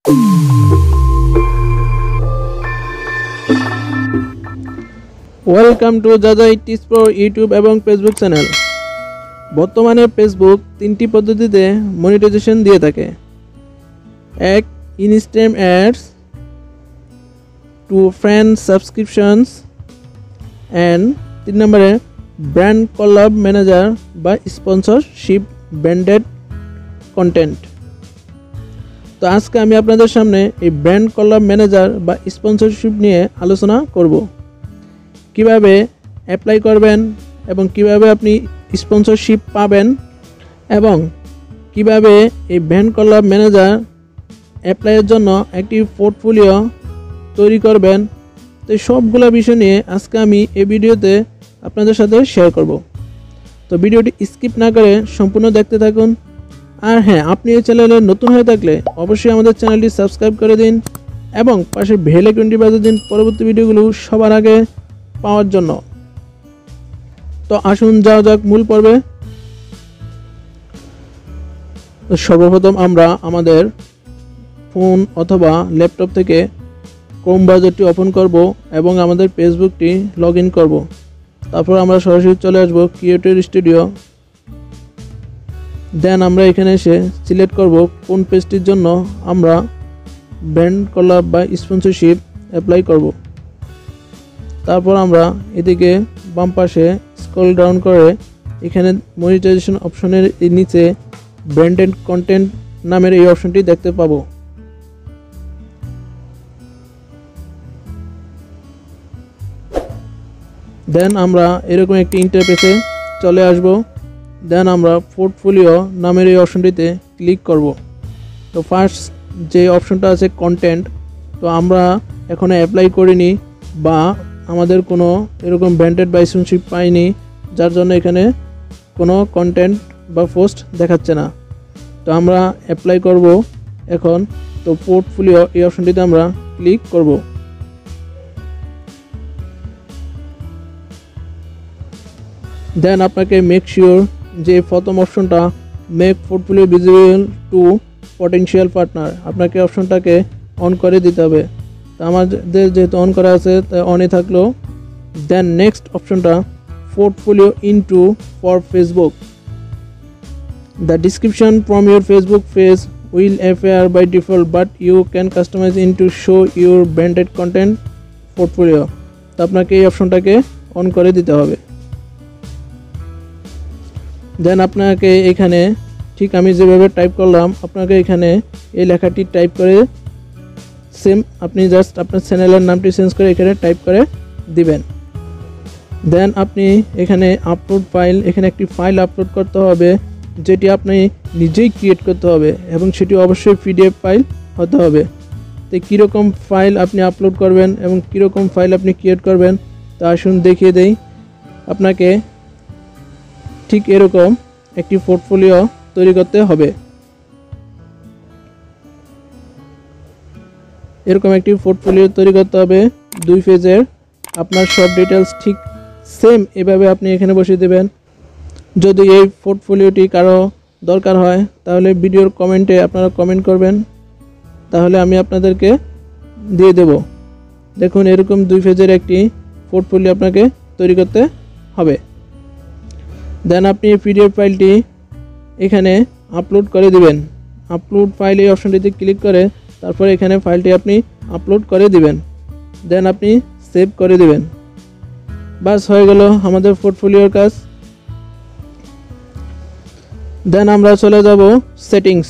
Welcome to জাজা ইটিস pro YouTube এবং ফেসবুক চ্যানেল। বর্তমানে ফেসবুক তিনটি পদ্ধতিতে মনিটাইজেশন দিয়ে থাকে। এক, instant ads, two, friend subscriptions, and 3 নম্বরে ব্র্যান্ড কলাব ম্যানেজার বা স্পন্সরশিপ ব্র্যান্ডেড কন্টেন্ট। তো আজকে আমি আপনাদের সামনে এই ব্র্যান্ড কলাব ম্যানেজার বা স্পন্সরশিপ নিয়ে আলোচনা করব। কিভাবে অ্যাপ্লাই করবেন এবং কিভাবে আপনি স্পন্সরশিপ পাবেন এবং কিভাবে এই ব্র্যান্ড কলাব ম্যানেজার অ্যাপ্লাইয়ের জন্য একটি পোর্টফোলিও তৈরি করবেন। তো সবগুলো বিষয় নিয়ে আজকে আমি এই ভিডিওতে আপনাদের সাথে শেয়ার করব। তো ভিডিওটি স্কিপ না করে সম্পূর্ণ দেখতে থাকুন। আর হ্যাঁ, আপনি এই চ্যানেলে নতুন হয়ে থাকলে অবশ্যই আমাদের চ্যানেলটি সাবস্ক্রাইব করে দিন এবং পাশে বেল আইকনটি বাজিয়ে দিন পরবর্তী ভিডিওগুলো সবার আগে পাওয়ার জন্য। তো আসুন যাওয়া যাক মূল পর্বে। সর্বপ্রথম আমরা আমাদের ফোন অথবা ল্যাপটপ থেকে ক্রোম ব্রাউজারটি ওপেন করব এবং আমাদের ফেসবুকটি লগ ইন করব। তারপর আমরা সরাসরি চলে আসব ক্রিয়েটর স্টুডিও। দেন আমরা এখানে এসে সিলেক্ট করব কোন পেজটির জন্য আমরা ব্র্যান্ড কলাব বা স্পন্সরশিপ অ্যাপ্লাই করব। তারপর আমরা এদিকে বাম পাশে স্ক্রল ডাউন করে এখানে মনিটাইজেশন অপশনের নিচে ব্র্যান্ডেড কন্টেন্ট নামের এই অপশনটি দেখতে পাবো। দেন আমরা এরকম একটি ইন্টারফেসে চলে আসব। দেন আমরা পোর্টফোলিও নামের এই অপশনটিতে ক্লিক করব। তো ফার্স্ট যে অপশনটা আছে কন্টেন্ট, তো আমরা এখনো অ্যাপ্লাই করিনি বা আমাদের কোনো এরকম ব্র্যান্ডেড বা স্পন্সরশিপ পাইনি, যার জন্য এখানে কোনো কন্টেন্ট বা পোস্ট দেখাচ্ছে না। তো আমরা অ্যাপ্লাই করব এখন। তো পোর্টফোলিও এই অপশনটিতে আমরা ক্লিক করব। দেন আপনাকে মেক শিওর যে প্রথম অপশনটা make portfolio visible to potential partner, আপনাকে অপশনটাকে অন করে দিতে হবে। তো আমাদের যেহেতু অন করা আছে তাই অনই থাকলো। দেন নেক্সট অপশনটা portfolio into for Facebook, the description from your Facebook page will appear by default but you can customise into show your branded content portfolio. তো আপনাকে এই অপশনটাকে অন করে দিতে হবে। দেন আপনাকে এখানে ঠিক আমি যেভাবে টাইপ করলাম আপনাকে এখানে এই লেখাটি টাইপ করে সেম আপনি জাস্ট আপনার চ্যানেলের নামটি চেঞ্জ করে এখানে টাইপ করে দিবেন। দেন আপনি এখানে আপলোড ফাইল, এখানে একটি ফাইল আপলোড করতে হবে যেটি আপনি নিজেই ক্রিয়েট করতে হবে এবং সেটি অবশ্যই পিডিএফ ফাইল হতে হবে। তো কীরকম ফাইল আপনি আপলোড করবেন এবং কীরকম ফাইল আপনি ক্রিয়েট করবেন তা আসুন দেখিয়ে দেই। আপনাকে ঠিক এরকম একটি পোর্টফোলিও তৈরি করতে হবে। এরকম একটি পোর্টফোলিও তৈরি করতে হবে 2 পেজের। আপনার সব ডিটেলস ঠিক সেম এভাবে আপনি এখানে বসিয়ে দেবেন। যদি এই পোর্টফোলিওটি কারো দরকার হয় তাহলে ভিডিওর কমেন্টে আপনারা কমেন্ট করবেন, তাহলে আমি আপনাদেরকে দিয়ে দেব। দেখুন এরকম 2 পেজের একটি পোর্টফোলিও আপনাকে তৈরি করতে হবে। দেন আপনি এই পিডিএফ ফাইলটি এখানে আপলোড করে দিবেন। আপলোড ফাইল এই অপশনটিতে ক্লিক করে তারপর এখানে ফাইলটি আপনি আপলোড করে দিবেন। দেন আপনি সেভ করে দিবেন। বাস হয়ে গেল আমাদের পোর্টফোলিওর কাজ। দেন আমরা চলে যাব সেটিংস।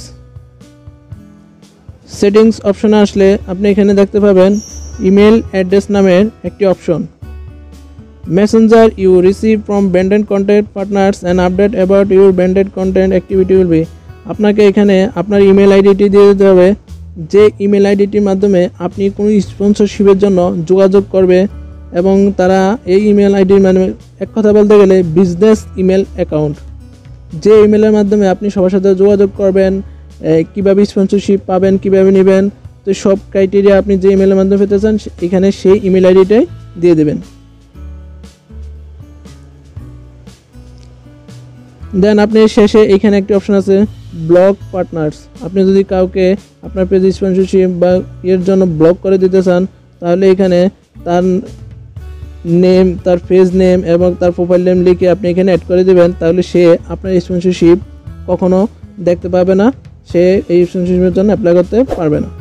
সেটিংস অপশনে আসলে আপনি এখানে দেখতে পাবেন ইমেল অ্যাড্রেস নামের একটি অপশন। Messenger you receive from branded content partners and update about your branded content activity will be, আপনাকে এখানে আপনার ইমেল আইডিটি দিয়ে দিতে হবে যে ইমেল আইডিটির মাধ্যমে আপনি কোনো স্পন্সরশিপের জন্য যোগাযোগ করবে এবং তারা এই ইমেল আইডির মাধ্যমে এক কথা বলতে গেলে বিজনেস ইমেল অ্যাকাউন্ট, যে ইমেলের মাধ্যমে আপনি সবার সাথে যোগাযোগ করবেন, কীভাবে স্পন্সরশিপ পাবেন, কীভাবে নেবেন, তো সব ক্রাইটেরিয়া আপনি যে ইমেলের মাধ্যমে পেতে চান এখানে সেই ইমেল আইডিটাই দিয়ে দেবেন। দেন আপনি শেষে এখানে একটি অপশন আছে ব্লক পার্টনার্স। আপনি যদি কাউকে আপনার পেজ স্পন্সরশিপ বা এর জন্য ব্লক করে দিতে চান তাহলে এখানে তার নেম, তার পেজ নেম এবং তার প্রোফাইল নেম লিখে আপনি এখানে অ্যাড করে দেবেন। তাহলে সে আপনার স্পন্সরশিপ কখনো দেখতে পাবে না, সে এই স্পন্সরশিপের জন্য অ্যাপ্লাই করতে পারবে না।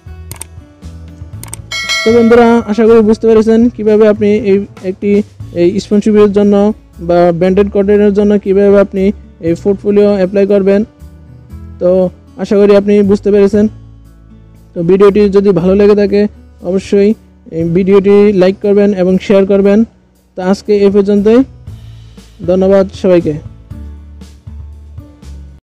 তো বন্ধুরা, আশা করি বুঝতে পেরেছেন কিভাবে আপনি এই স্পন্সরশিপের জন্য বা ব্র্যান্ডেড কন্টেন্টের জন্য কিভাবে আপনি এই পোর্টফোলিও অ্যাপ্লাই করবেন। তো আশা করি আপনি বুঝতে পেরেছেন। তো ভিডিওটি যদি ভালো লেগে থাকে অবশ্যই এই ভিডিওটি লাইক করবেন এবং শেয়ার করবেন। তো আজকে এই পর্যন্তই, ধন্যবাদ সবাইকে।